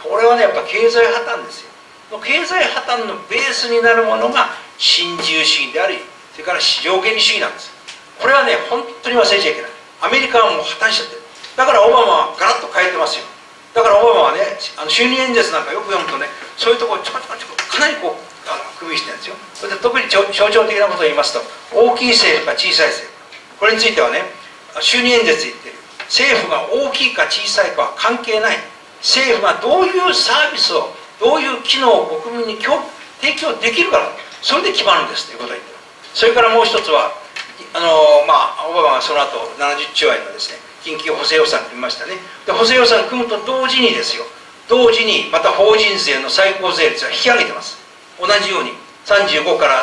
これはねやっぱ経済破綻ですよ。経済破綻のベースになるものが新自由主義であり、それから市場原理主義なんです。これはね本当に忘れちゃいけない。アメリカはもう破綻しちゃってる。だからオバマはガラッと変えてますよ。だからオバマはね就任演説なんかよく読むとね、そういうところちょこちょこちょこかなりこう区別してるんですよ。それで特に象徴的なことを言いますと、大きい政府か小さい政府、これについてはね就任演説言ってる。政府が大きいか小さいかは関係ない。政府がどういうサービスを、どういう機能を国民に提供できるから、それで決まるんですということを言ってる。それからもう一つはオバマがその後70兆円のですね緊急補正予算を組みましたね。で補正予算を組むと同時にですよ、同時にまた法人税の最高税率は引き上げてます。同じように35から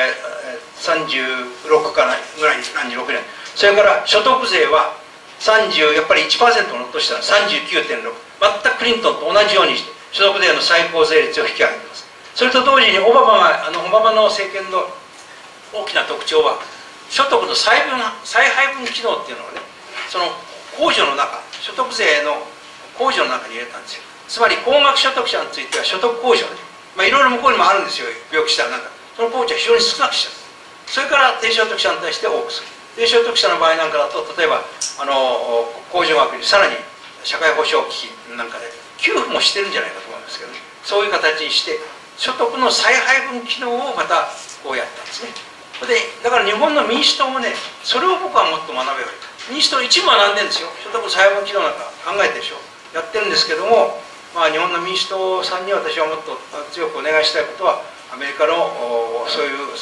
、36からぐらいに36年、それから所得税は30やっぱり 1% の落としたら 39.6、 全くクリントンと同じようにして所得税の最高税率を引き上げてます。それと同時にオバマの政権の大きな特徴は所得の再配分機能っていうのをね、その控除の中、所得税の控除の中に入れたんですよ。つまり高額所得者については所得控除ね、いろいろ向こうにもあるんですよ、病気したらなんかその控除は非常に少なくしちゃう。それから低所得者に対して多くする。低所得者の場合なんかだと、例えば控除額にさらに社会保障機器なんかで給付もしてるんじゃないかと思うんですけどね、そういう形にして所得の再配分機能をまたこうやったんですね。でだから日本の民主党もね、それを僕はもっと学べばいい。民主党一部学んでるんですよ。所得再配分機能なんか考えてるでしょ、やってるんですけども、日本の民主党さんに私はもっと強くお願いしたいことは、アメリカのそういう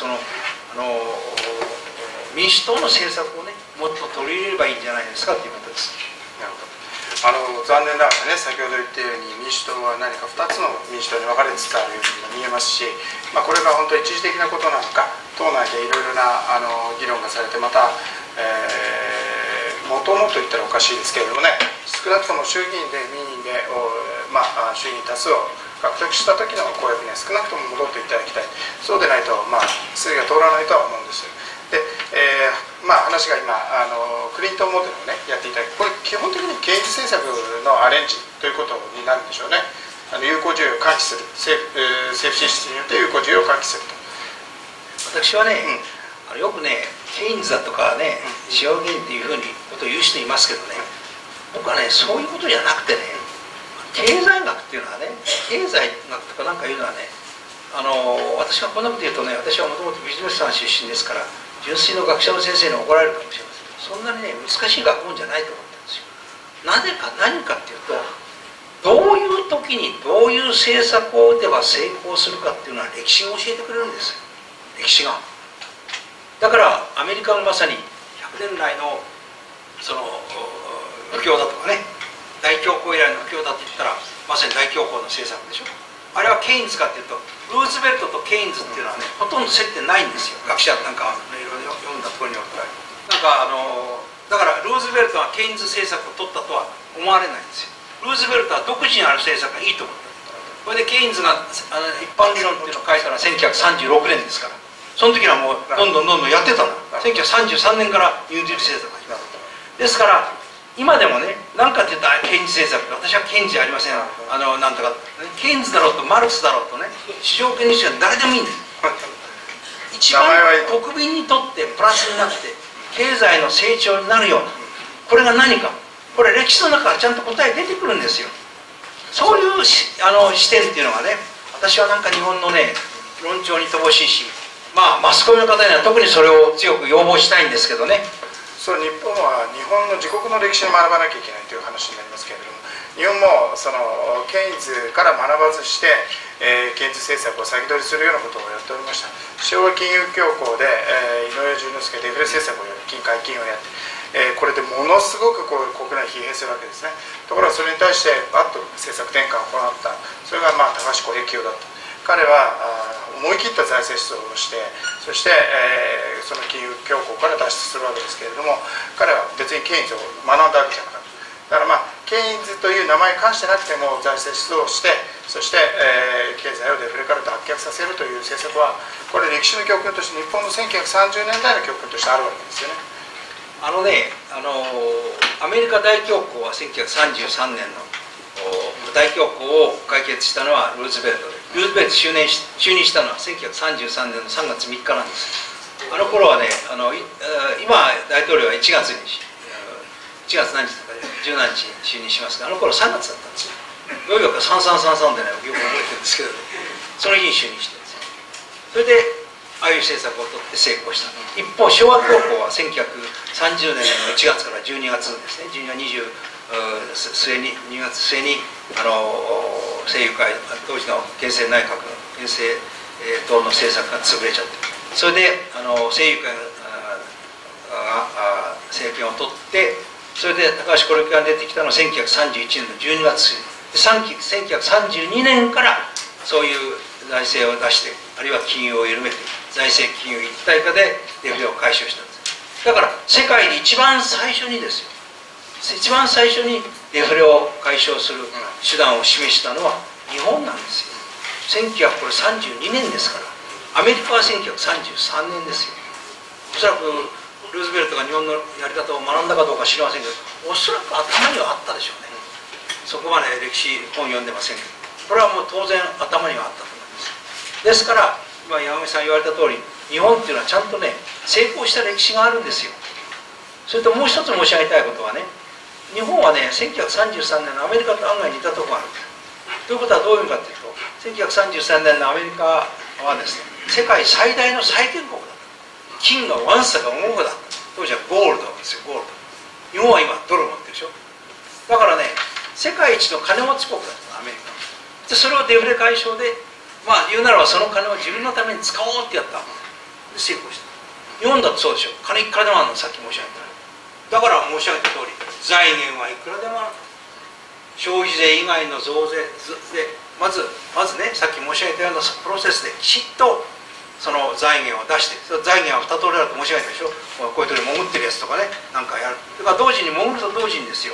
民主党の政策をねもっと取り入れればいいんじゃないですかということです。 なるほど。残念ながらね、先ほど言ったように民主党は何か2つの民主党に分かれつつあるように見えますし、これが本当に一時的なことなのか、党内でいろいろな議論がされて、またもともと言ったらおかしいですけれどもね、少なくとも衆議院で民意で衆議院多数を獲得した時の公約には少なくとも戻っていただきたい。そうでないと筋が通らないとは思うんです。で、話が今クリントンモデルをねやっていただく、これ基本的に刑事政策のアレンジということになるんでしょうね。有効需要を喚起する、政府支出によって有効需要を喚起すると。 私はね、よくねケインズだとかね市場原理っていうふうにことを言う人いますけどね、僕はねそういうことじゃなくてね、経済学っていうのはね、経済学とかなんかいうのはね、私がこんなこと言うとね、私はもともとビジネスマン出身ですから、純粋の学者の先生に怒られるかもしれません。そんなにね難しい学問じゃないと思ったんですよ。なぜか何かっていうと、どういう時にどういう政策を打てば成功するかっていうのは歴史が教えてくれるんですよ、歴史が。だからアメリカがまさに100年来のその不況だとかね、大恐慌以来の不況だと言ったらまさに大恐慌の政策でしょ。あれはケインズかっていうと、ルーズベルトとケインズっていうのはねほとんど接点ないんですよ。学者なんかいろいろ読んだところによってはなんかだからルーズベルトがケインズ政策を取ったとは思われないんですよ。ルーズベルトは独自にある政策がいいと思った。これでケインズが一般理論っていうのを書いたのは1936年ですから、その時はもうどんどんやってたの。1933年からニューディール政策が始まった。ですから今でもね、何かって言ったらケインズ政策、私はケインズじゃありません、なんとかケインズだろうとマルクスだろうとね、市場原理主義は誰でもいいんです。一番国民にとってプラスになって経済の成長になるような、これが何か、これ歴史の中からちゃんと答え出てくるんですよ。そういう視点っていうのがね、私はなんか日本のね論調に乏しいし、マスコミの方には特にそれを強く要望したいんですけどね。 そう、日本は日本の自国の歴史を学ばなきゃいけないという話になりますけれども、日本もそのケインズから学ばずして、ケインズ政策を先取りするようなことをやっておりました。昭和金融恐慌で、井上淳之介デフレ政策をやる、金解禁をやって、これでものすごく国内疲弊するわけですね。ところがそれに対してバッと政策転換を行った、それが高橋小平清だった。彼は思い切った財政出動をして、そして、その金融恐慌から脱出するわけですけれども、彼は別にケインズを学んだわけじゃなかった。だからケインズという名前に関してなくても財政出動をして、そして、経済をデフレから脱却させるという政策は、これ歴史の教訓として日本の1930年代の教訓としてあるわけですよね。 アメリカ大恐慌は1933年の大恐慌を解決したのはルーズベルトで、ルーズベルト就任したのは1933年の3月3日なんです。あの頃はね、今大統領は1月何日とか10何日に就任しますが、あの頃3月だったんですよ。どういうわけか3333でね、よく覚えてるんですけど、その日に就任してるんですよ。それでああいう政策を取って成功した。一方昭和恐慌は1930年の1月から12月ですね、12月末に2月末に政友会、当時の憲政内閣の憲政党の政策が潰れちゃって、それで政友会が政権を取って、それで高橋是樹が出てきたのは1931年の12月で、1932年からそういう財政を出して、あるいは金融を緩めて、財政金融一体化でデフレを解消したんです。だから世界で一番最初にですよ、一番最初にデフレを解消する手段を示したのは日本なんですよ。1932年ですから。アメリカは1933年ですよ。おそらくルーズベルトが日本のやり方を学んだかどうか知りませんけど、おそらく頭にはあったでしょうね。そこまで歴史本読んでませんけど、これはもう当然頭にはあったと思います。ですから今山口さん言われた通り、日本っていうのはちゃんとね、成功した歴史があるんですよ。それともう一つ申し上げたいことはね、日本はね、1933年のアメリカと案外似たところがある。ということはどういう意味かというと、1933年のアメリカはですね、世界最大の債権国だった。金がわんさか重くだった。当時はゴールドですよ、ゴールド。日本は今ドル持ってるでしょ。だからね、世界一の金持ち国だったアメリカで、それをデフレ解消で、まあ言うならばその金を自分のために使おうってやった。で成功した。日本だとそうでしょ。金いくらでもあるの、さっき申し上げた。だから申し上げた通り、財源はいくらでもある。消費税以外の増税でまずね、さっき申し上げたようなプロセスできちっとその財源を出して、その財源は2通りあると申し上げたでしょ。こういうところに潜ってるやつとかね、なんかやる。だから同時に潜ると同時にですよ、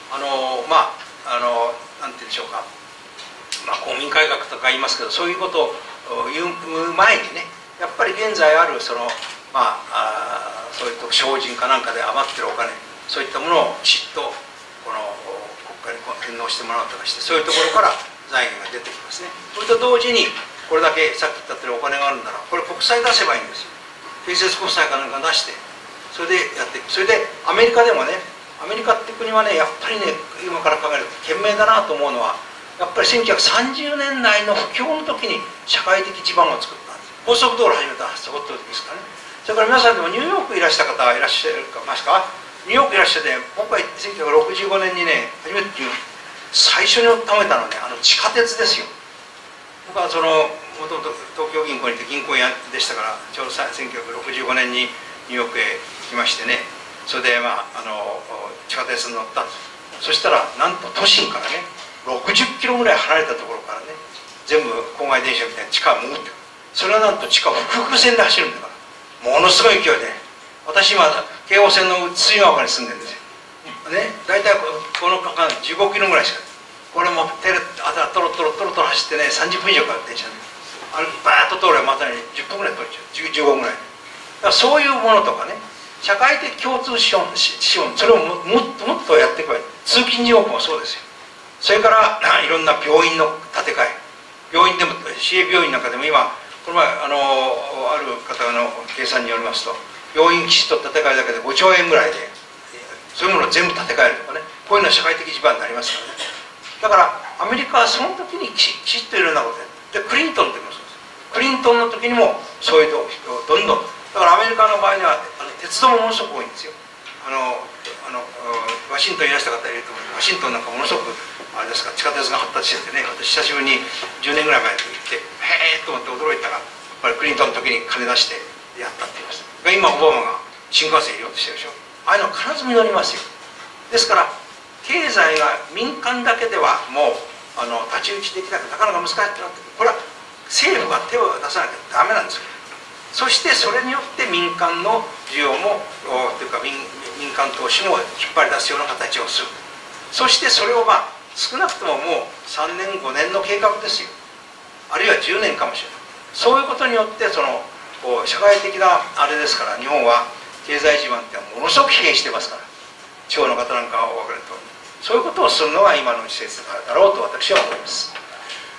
なんて言うんでしょうか、公民改革とか言いますけど、そういうことを言う前にね、やっぱり現在あるそのそういう精進かなんかで余ってるお金、そういったものをきちっとこの国家に返納してもらうとかして、そういうところから財源が出てきますね。それと同時にこれだけさっき言ったとおりお金があるなら、これ国債出せばいいんですよ。建設国債かなんか出して、それでやっていく。それでアメリカでもね、アメリカって国はね、やっぱりね、今から考えると賢明だなと思うのは、やっぱり1930年代の不況の時に社会的地盤を作ったんです。高速道路始めたそこって時ですからね。それから皆さんでもニューヨークいらした方いらっしゃいますか。ニューヨークいらっしゃって、僕は1965年にね、初めて最初に貯めたのはね、地下鉄ですよ。僕はもともと東京銀行にいて銀行員でしたから、ちょうど1965年にニューヨークへ来ましてね、それで地下鉄に乗ったんです。そしたらなんと都心からね、60キロぐらい離れたところからね、全部郊外電車みたいに地下を潜ってくる。それはなんと地下は複々線で走るんだから、ものすごい勢いで、私今京王線の対馬岡に住んでるんですよね。大体この間15キロぐらいしか、これもトロトロ走ってね、30分以上かかる電車で、バーッと通ればまたね10分ぐらい通れちゃう、15分ぐらい。だからそういうものとかね、社会的共通資本、それをもっとやっていけばいい。通勤地獄もそうですよ。それからいろんな病院の建て替え、病院でも市営病院なんかでも今この前ある方の計算によりますと、病院きちっと建て替えるだけで5兆円ぐらいで、そういうものを全部建て替えるとかね、こういうのは社会的地盤になりますからね。だからアメリカはその時にきちっといろんなことやって、クリントンの時もそうです。クリントンの時にもそういう人をどんどん、だからアメリカの場合には鉄道もものすごく多いんですよ。ワシントンにいらした方いると思う。ワシントンなんかものすごくあれですか、地下鉄が発達しててね、私久しぶりに10年ぐらい前に行って、へえと思って驚いたら、やっぱりクリントンの時に金出してやったって言いました。今オバマが新幹線入れようとしてるでしょ。ああいうの必ず実りますよ。ですから経済が民間だけではもう太刀打ちできなくてなかなか難しくなってくる。これは政府が手を出さなきゃダメなんですよ。そしてそれによって民間の需要もというか民間投資も引っ張り出すような形をする。そしてそれを少なくとももう3年5年の計画ですよ。あるいは10年かもしれない。そういうことによって社会的なあれですから、日本は経済地盤ってものすごく疲弊してますから、地方の方なんかはお分かりとそういうことをするのが今の施設だろうと私は思います。